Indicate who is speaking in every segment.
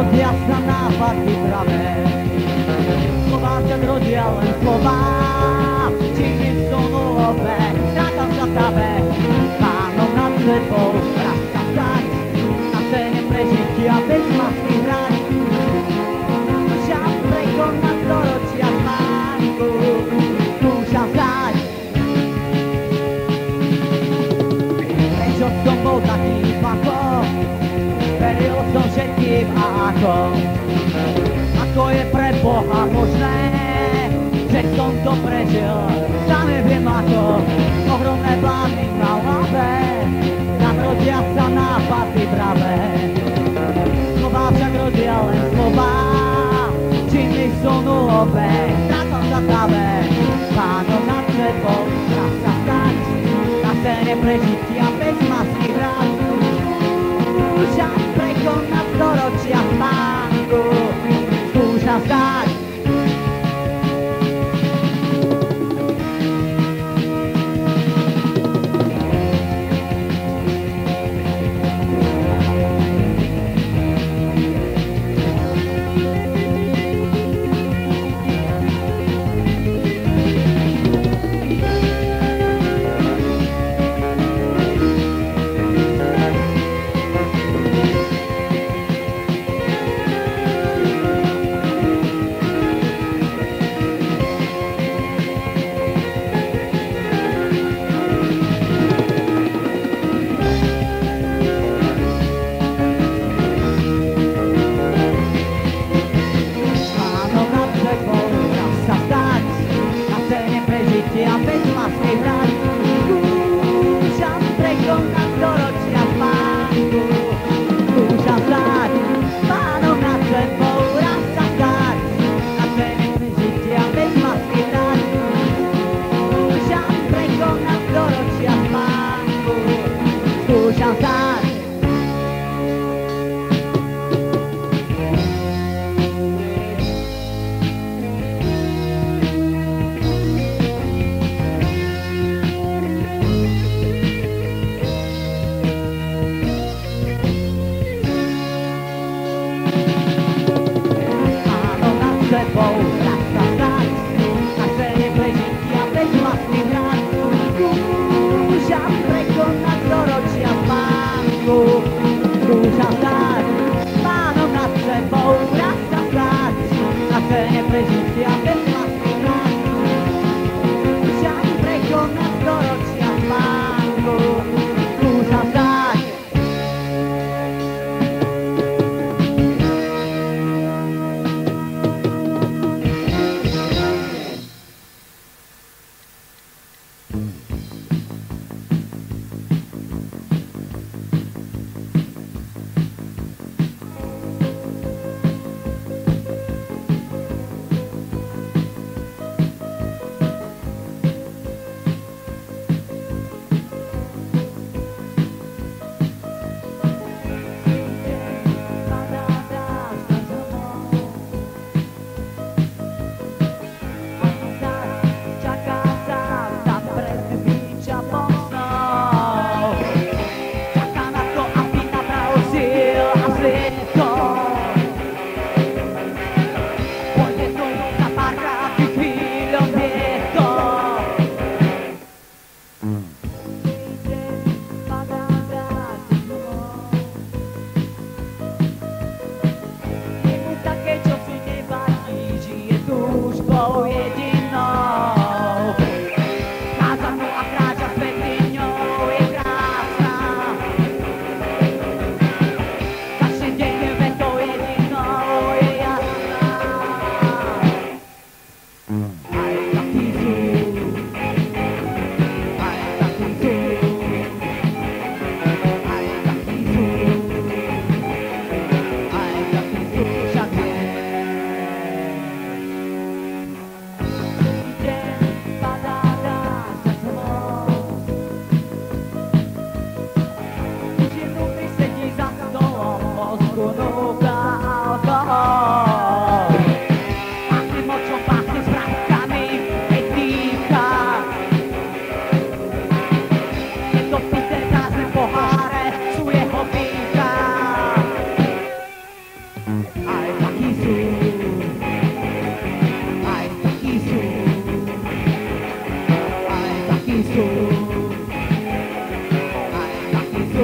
Speaker 1: narodia sa nápady pravé. Slová ťa rodia len slová, činy sú nulové, strátam sa v tave, pánom nad sebou, raz sa vstať, na scéne prežitia bez masky hrať. Šam prekonať storočia zmánku, skúšam vstať. Prečo som bol taký pako, veril som všetkým a ako je pre Boha možné, že som to prežil, sám neviem ako, ohromné plány na hlave, narodia sa nápady pravé. Slová však rodia len slová, činy sú nulové, strácam sa v tave, pánom nad sebou, raz sa vstať, na scéne prežitia bez masky hrať. Skúšam prekonať storočia spánku, skúšam vstať. Aj takí sú, aj takí sú, aj takí sú, aj takí sú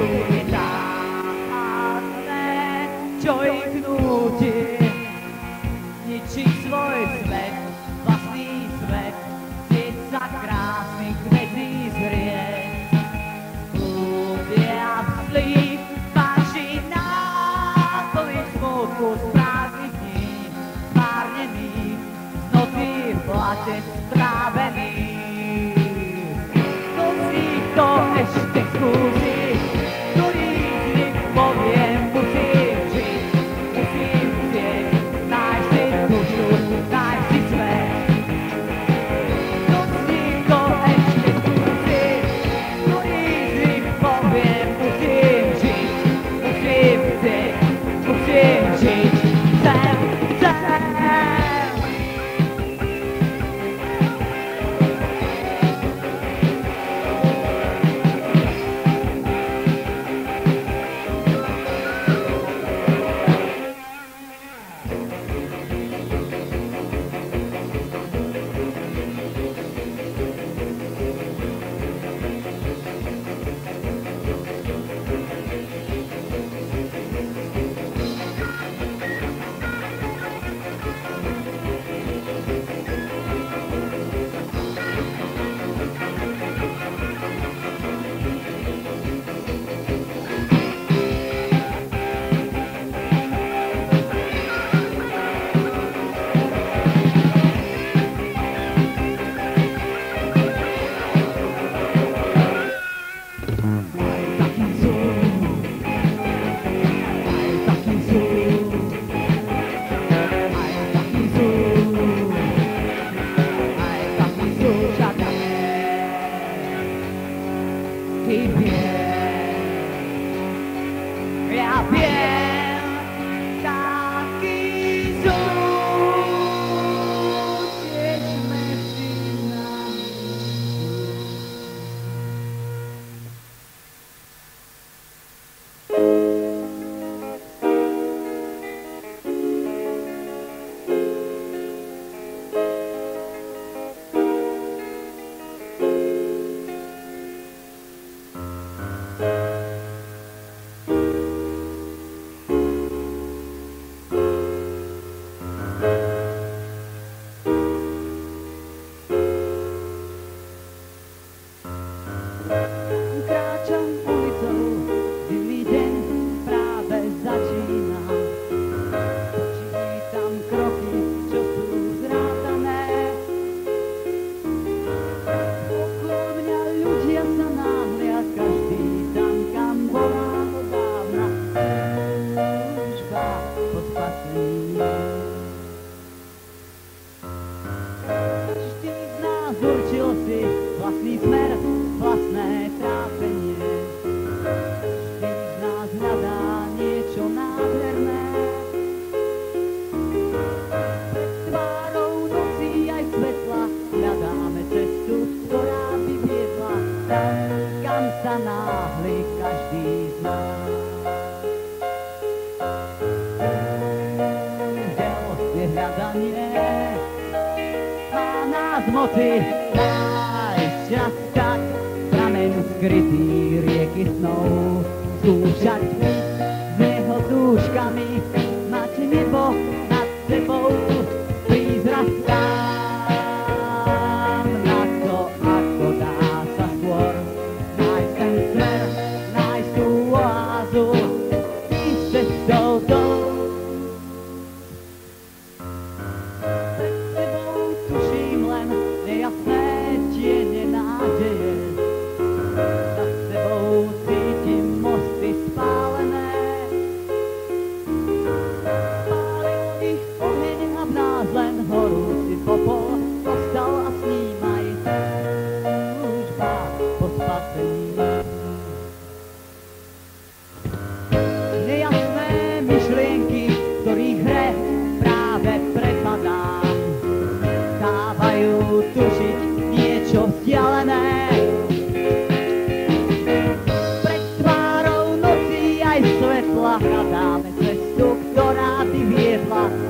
Speaker 1: netárne, čo ich núti ničiť svoj svet, vlastný svet, zjeť sa krásnych vecí zrieť. Ľudia zlí, páči náplniť smutku z prázdnych dní, zmárnených, z noci v plate strávených. Kto si to ešte skúsi, ktorý z nich poviem, musím žiť, musím chcieť, nájsť si dušu, nájsť si svet. Kto si to ešte skúsi, ktorý z nich poviem, musím žiť, musím chcieť, musím žiť, chcem, chcem.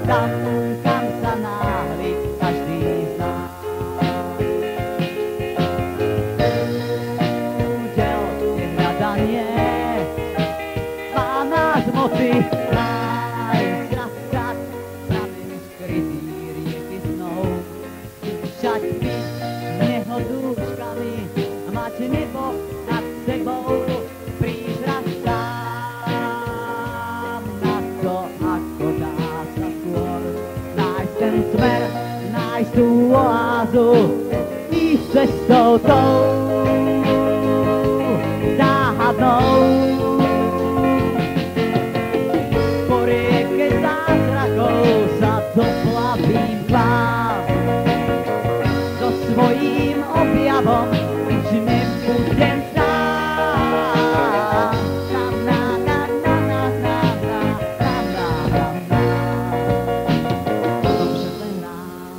Speaker 1: tam, kam sa náhli každý z nás. Údel je hľadanie, Pána z moci nájsť raz tak, pravým skrytý rieky snov. Však byť nehodúčkami a mať nebo nad sebou, prísť raz sám na to, ako dá sa skôr nájsť ten smer, nájsť tú oázu, ísť cestou tou záhadnou. Po rieke zázrakov sa doplavím k vám, so svojím objavom už nebudem sám. Na, na, na, na, na, na, na, na, na, na. Dobře len nám.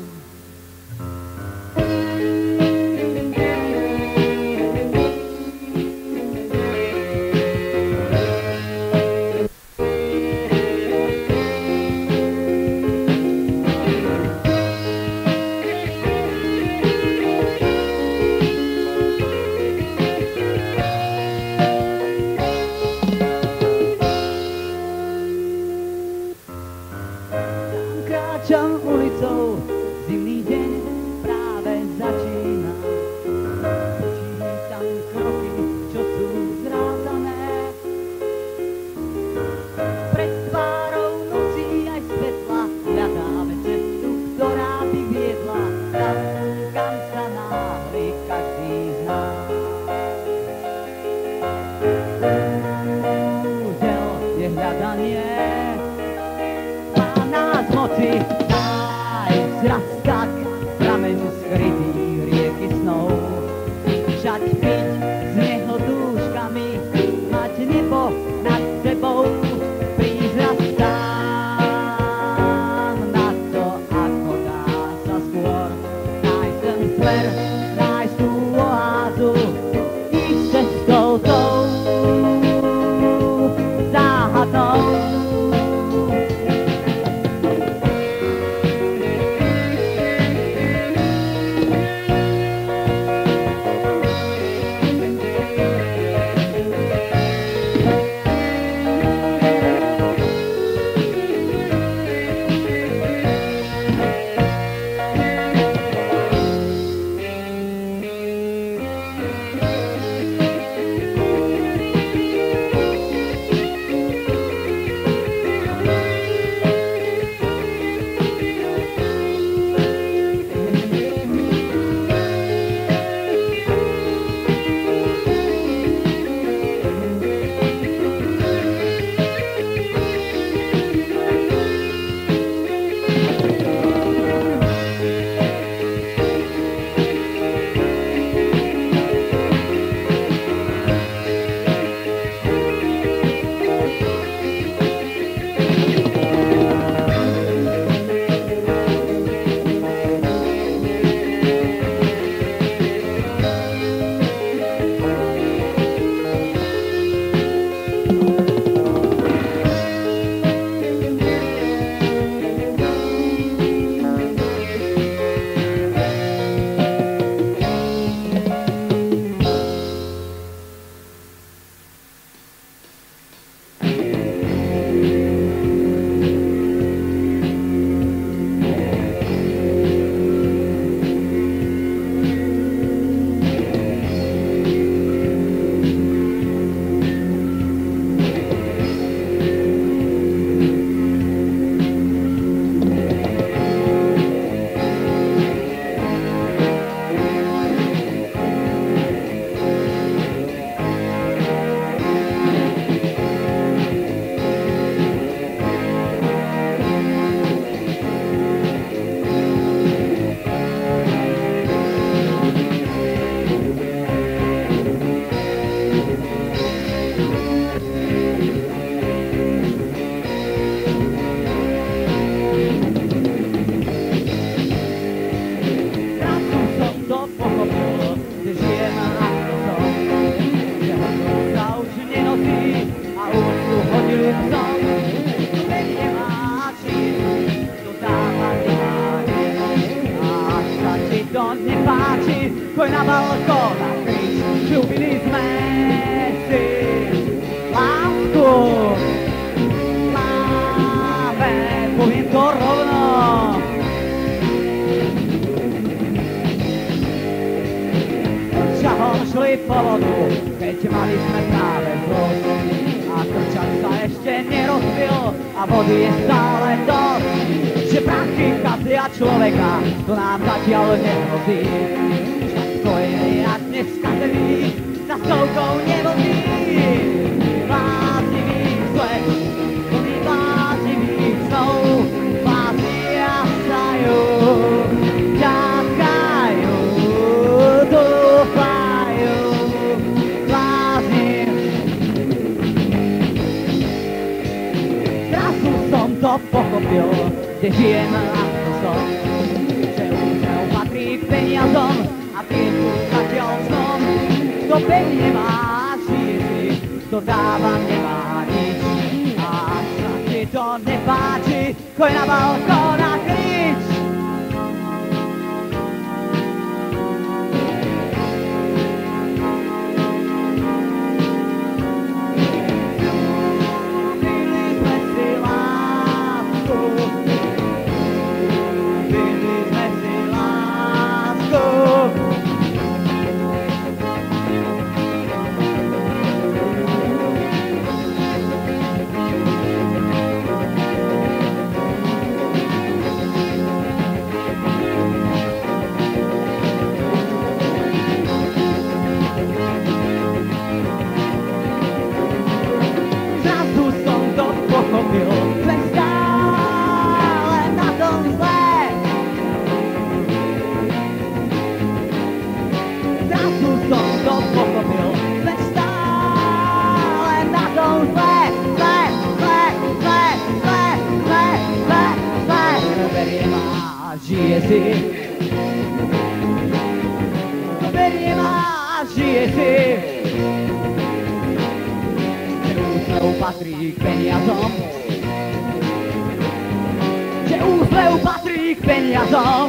Speaker 1: Kráčam ulicou, zimný deň práve začína. Počítam kroky, čo sú zrázané. Pred tvárou noci aj svetla hľadáme cestu, ktorá by viedla tam, kam sa náhli každý z nás. Údel je hľadanie, Pána z moci nájsť raz tak, nepáči, poď na balkón a krič, ľúbili sme si lásku. Máme, poviem to rovno. Čahom šli po vodu, keď mali sme práve zlosť. A krčak sa ešte nerozbil a vody je stále dosť. Že prachy kazia človeka, to nám zatiaľ nehrozí. Všetko je jak dnes skazený, za stovkou nevodí. Bláznivý svet, plný bláznivých snov, blázni jasajú, ťahajú, dúfajú, blázni. Zrazu som to pochopil, kde žijem a kto som, že úsmev patrí k peniazom a piechu zatiaľ snom. Kto pevne má, žije si, kto dáva, nemá nič. A ak sa ti to nepáči, choď na balkón a krič. Žije si, berie ma, žije si. Že úsmev patrí k peniazom, že úsmev patrí k peniazom.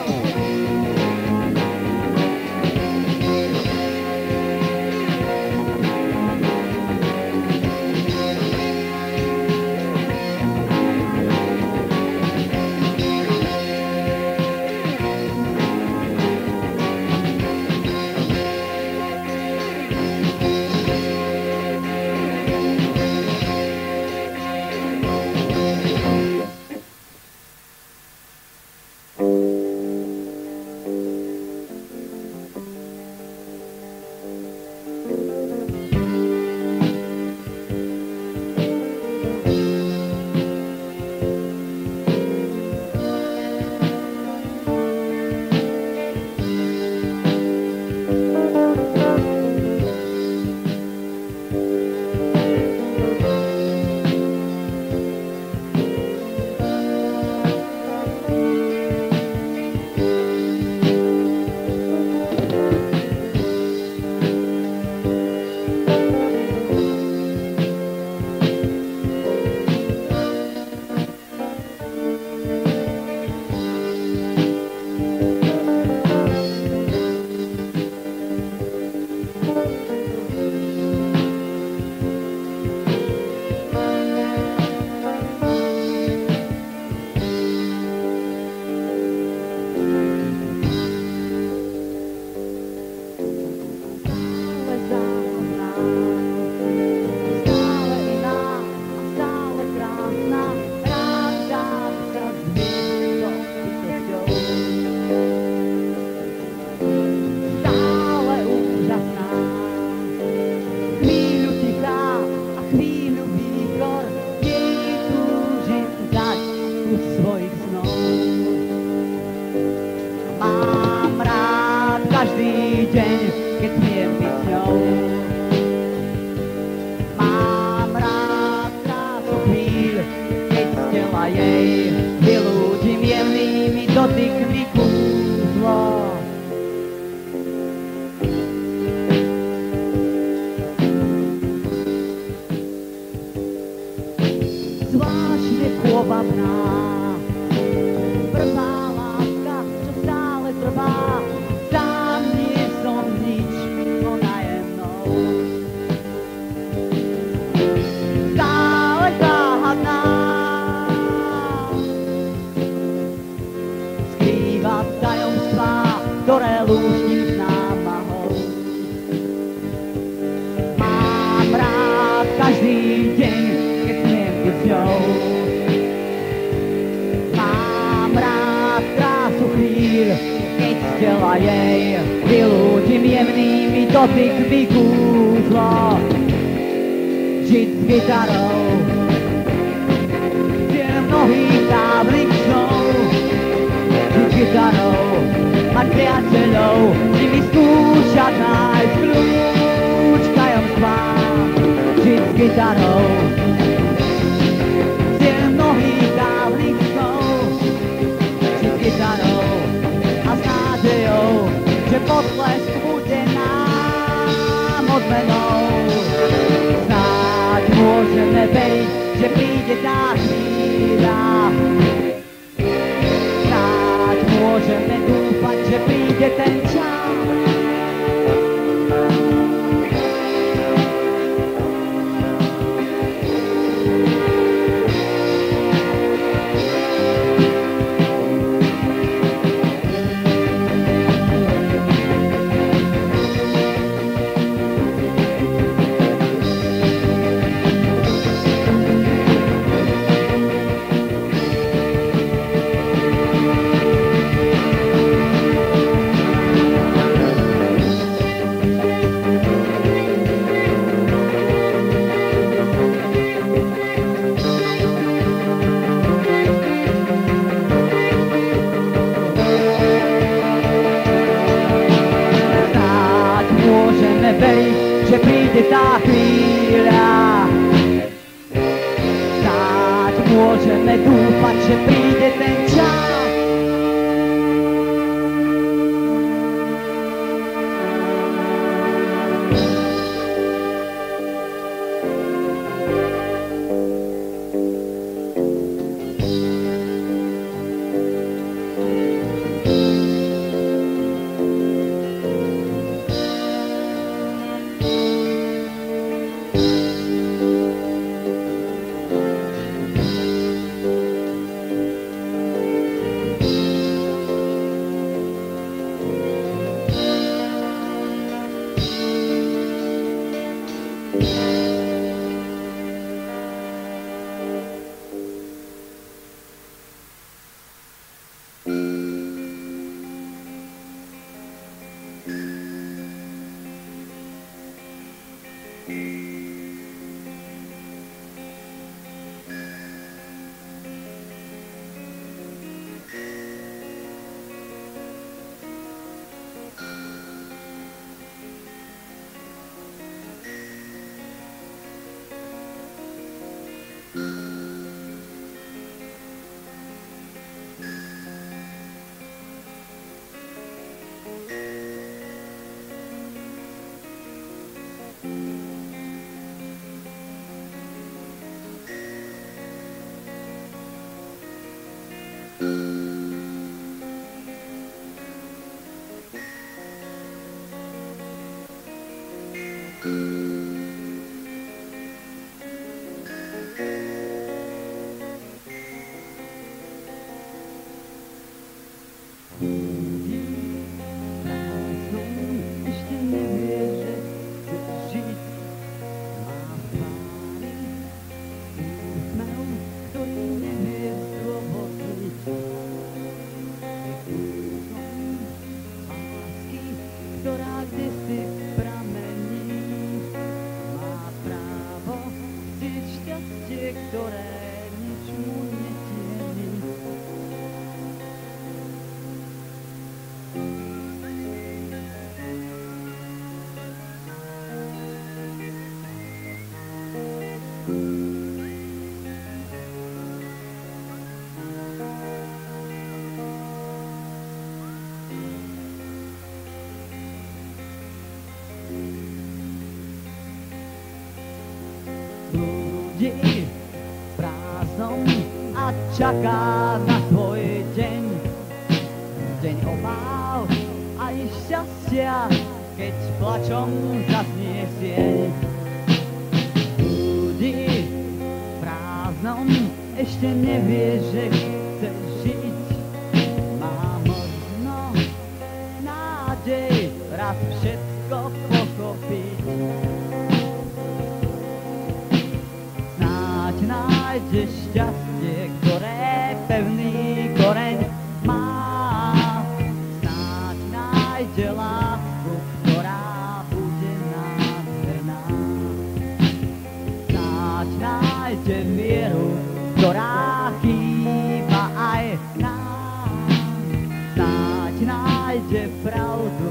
Speaker 1: Prvá láska, čo stále trvá, tam jej vylúčim jemnými dotykmi kúzlo. Žiť s gitarou, cieľ mnohých dávnych snov. Žiť s gitarou, mať priateľov, s nimi skúšať nájsť kľúč k tajomstvám. Žiť s gitarou, cieľ mnohých dávnych snov. Žiť s gitarou a s nádejou, že potlesk bude nám odmenou. Snáď môžeme veriť, že príde tá chvíľa. Snáď môžeme dúfať, že príde ten čas. Že príde tá chvíľa. Snáď môžeme dúfať, že príde ten čas. Ľudí prázdnom a čaká na svoj deň. Deň obáv aj šťastia, keď plačom zaznie sieň. Ľudí prázdnom ešte nevie, že chce žiť. Má možno nádej raz všetko pochopiť. Nájde šťastie, ktoré pevný koreň má. Snáď nájde pravdu.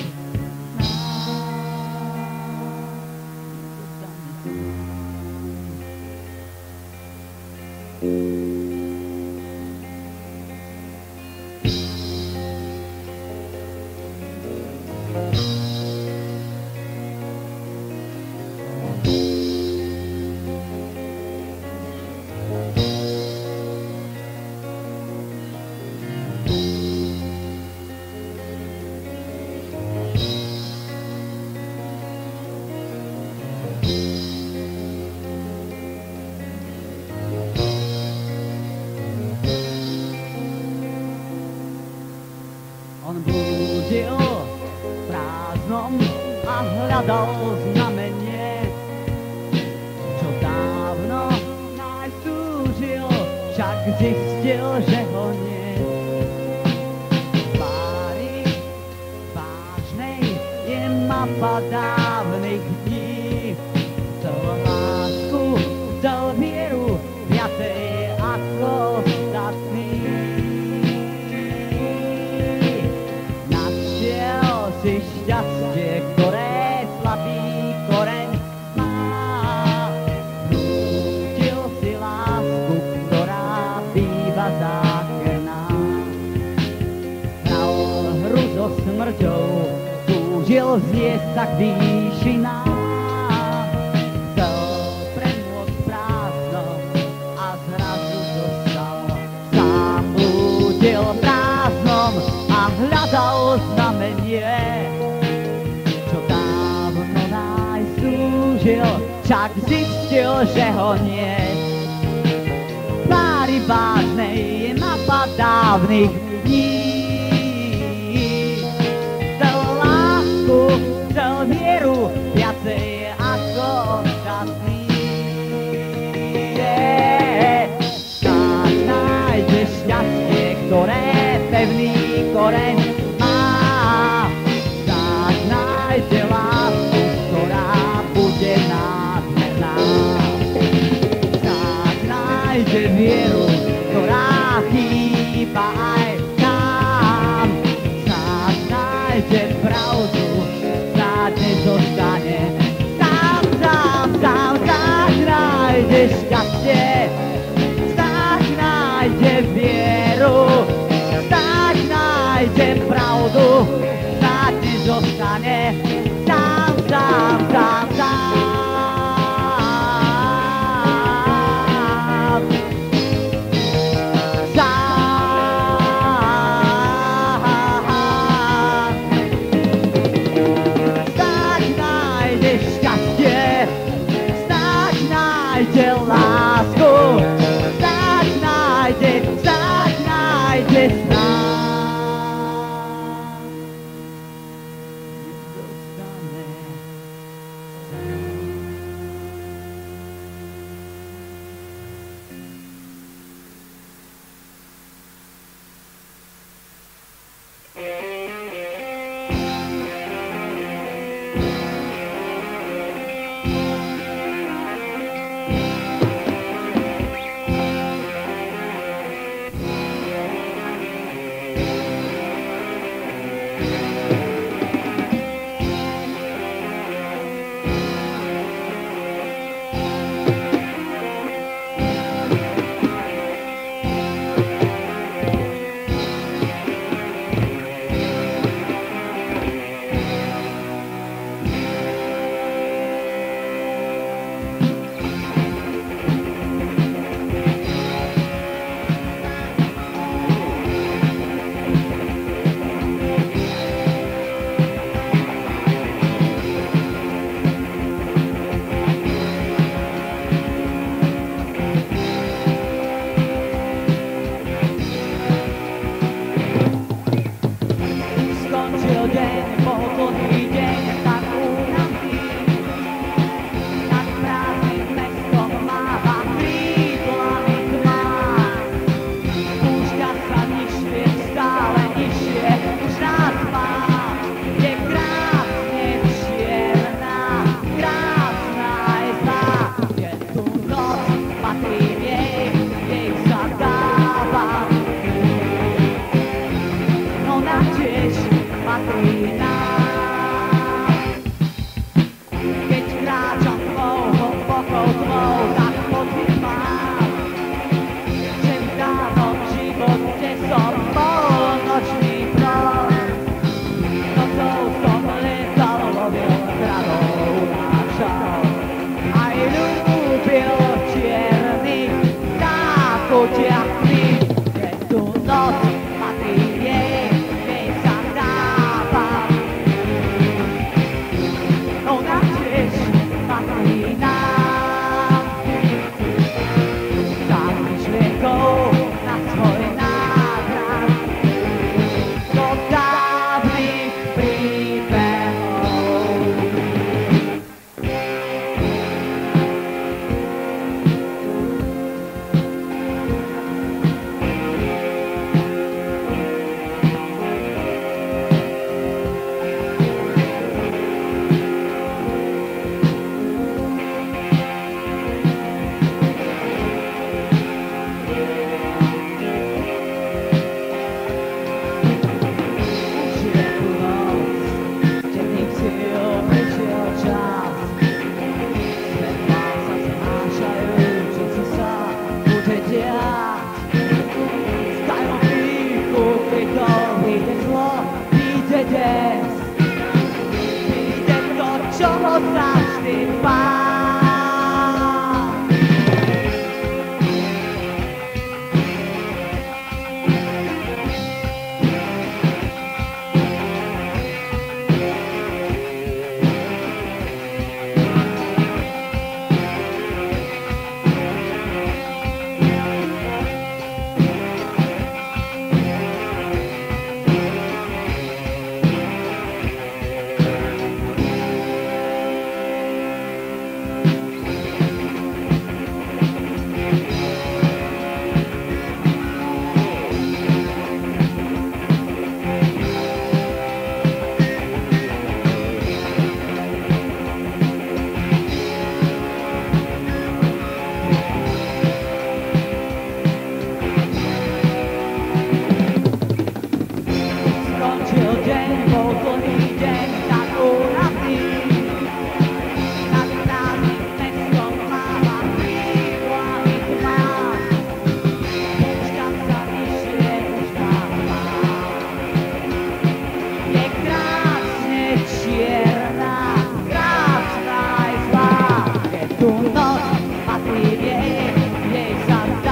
Speaker 1: On blúdil prázdnom a hľadal znamenie, čo dávno nájsť túžil, však zistil, že ho nie. Tvári vážnej je mapa dávnych dní, chcel lásku, chcel vieru, viacej ako ostatní. Si šťastie, ktoré slabý koreň má. Vnútil si lásku, ktorá býva zákerná. Hral hru so smrťou, túžil zniesť sa k výšinám. Chcel premôcť prázdno a zrazu zostal sám. Blúdil prázdnom a hľadal znamenie, čo dávno nájsť túžil, však zistil, že ho nie. Tvári vážnej je mapa dávnych dní. Chcel lásku, chcel vieru, viacej ako ostatní. Tak nájdeš šťastie, ktoré pevný koreň má. Tak nájde lásku, ktorá bude nádherná. Tak nájde vieru, ktorá chýba aj nám. Tak nájde pravdu, tak nezostane sám. Tak nájde šťastie, tak nájde vieru, tak nájde pravdu, tak nezostane sám. Tak nájde šťastie, tak nájde lásku, tak nájde sám. to, wyjdzie zło, widzę des. Widzę to, czego każdy ma.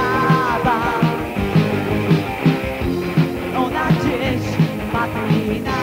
Speaker 1: Ona gdzieś ma